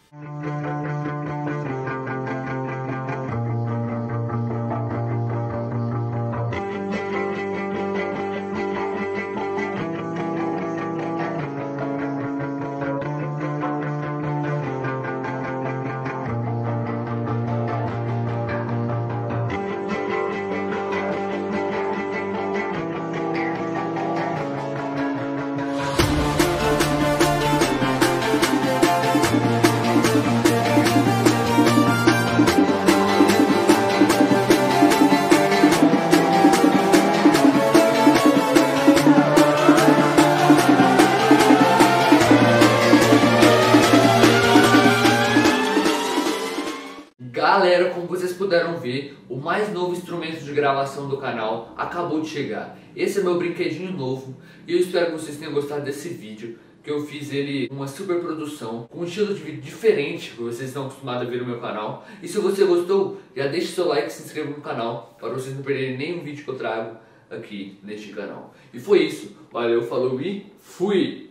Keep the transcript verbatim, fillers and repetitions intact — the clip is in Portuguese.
Galera, como vocês puderam ver, o mais novo instrumento de gravação do canal acabou de chegar. Esse é meu brinquedinho novo e eu espero que vocês tenham gostado desse vídeo, que eu fiz ele com uma super produção, com um estilo de vídeo diferente que vocês estão acostumados a ver no meu canal. E se você gostou, já deixe seu like e se inscreva no canal para vocês não perderem nenhum vídeo que eu trago aqui neste canal. E foi isso, valeu, falou e fui!